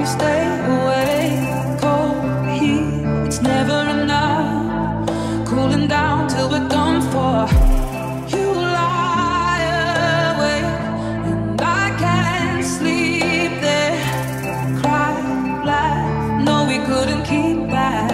we stay away. Cold heat, it's never enough. Cooling down till we're done for. You lie awake and I can't sleep there. Cry, laugh, no we couldn't keep back.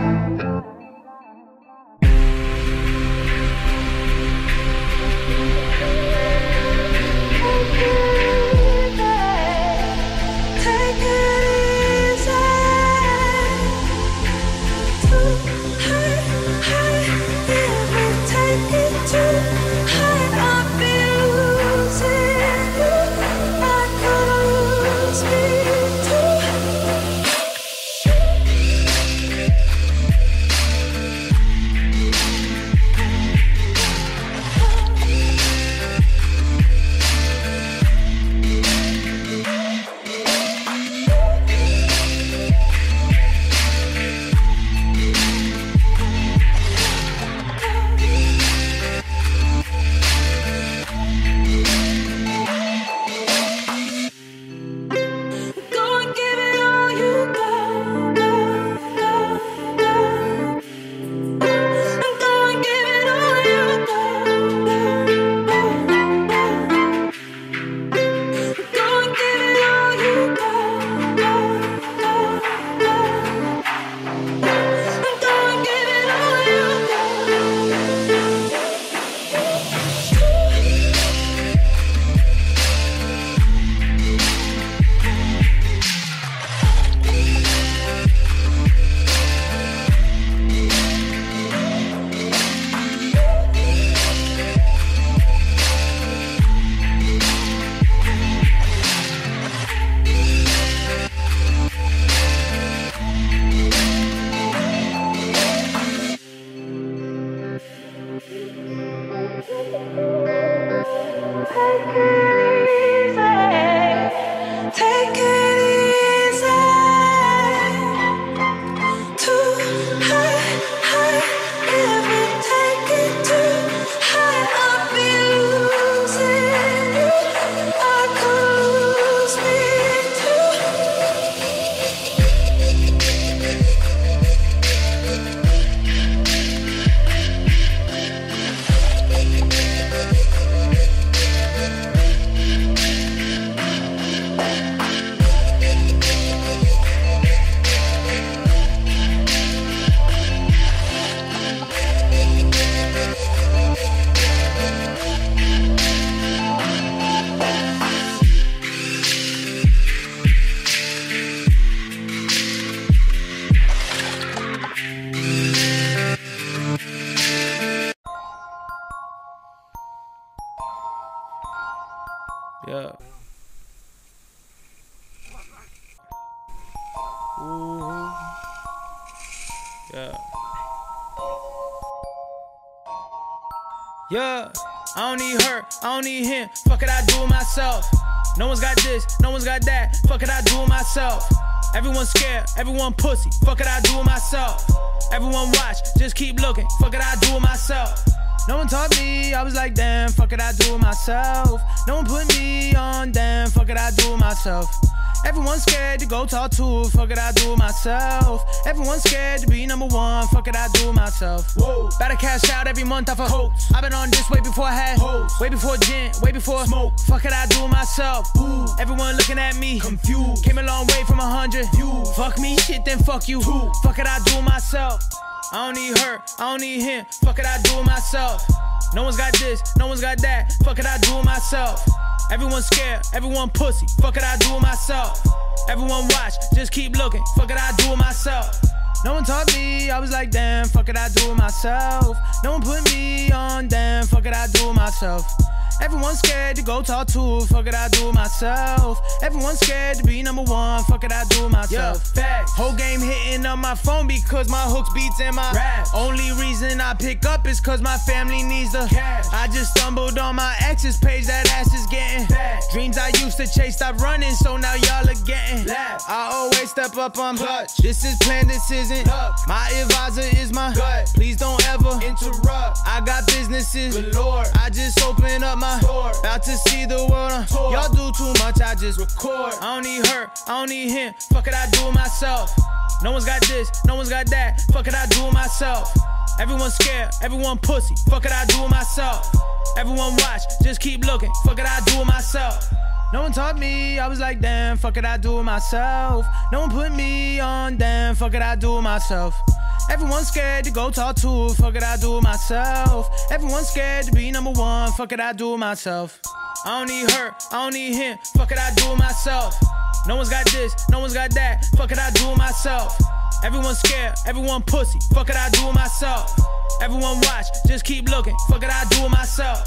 Yeah. Ooh. Yeah. Yeah. I don't need her, I don't need him. Fuck it, I do it myself. No one's got this, no one's got that. Fuck it, I do it myself. Everyone's scared, everyone pussy. Fuck it, I do it myself. Everyone watch, just keep looking. Fuck it, I do it myself. No one taught me, I was like, damn, fuck it, I do it myself. No one put me on, damn, fuck it, I do it myself. Everyone's scared to go talk to, fuck it, I do it myself. Everyone's scared to be number one, fuck it, I do it myself. Whoa. Better cash out every month off a coats. I've been on this way before I had hoes. Way before gin, way before smoke. Fuck it, I do it myself. Ooh. Everyone looking at me, confused. Came a long way from 100 views. Fuck me, shit, then fuck you. Ooh. Fuck it, I do it myself. I don't need her, I don't need him. Fuck it, I do it myself. No one's got this, no one's got that. Fuck it, I do it myself. Everyone's scared, everyone pussy. Fuck it, I do it myself. Everyone watch, just keep looking. Fuck it, I do it myself. No one taught me, I was like, damn, fuck it, I do it myself. No one put me on, damn, fuck it, I do it myself. Everyone's scared to go talk to, fuck it, I do it myself. Everyone's scared to be number one, fuck it, I do it myself. Yeah, facts. Whole game hitting up my phone because my hooks beats and my rap. Only reason I pick up is cause my family needs the cash. I just stumbled on my ex's page, that ass is getting fat. Dreams I used to chase, stop running, so now y'all are getting laughed. I always step up on clutch. This is planned, this isn't luck. My advisor is my gut. Please don't ever interrupt. I got businesses galore. I just open up my store. About to see the world on tour. Y'all do too much, I I just record. I don't need her, I don't need him. Fuck it, I do it myself. No one's got this, no one's got that. Fuck it, I do it myself. Everyone's scared, everyone pussy. Fuck it, I do it myself. Everyone watch, just keep looking. Fuck it, I do it myself. No one taught me, I was like, damn, fuck it, I do it myself. No one put me on, damn, fuck it, I do it myself. Everyone's scared to go talk to, fuck it, I do it myself. Everyone's scared to be number one, fuck it, I do it myself. I don't need her, I don't need him, fuck it, I do it myself. No one's got this, no one's got that, fuck it, I do it myself. Everyone's scared, everyone pussy, fuck it, I do it myself. Everyone watch, just keep looking, fuck it, I do it myself.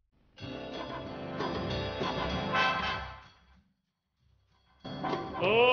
Oh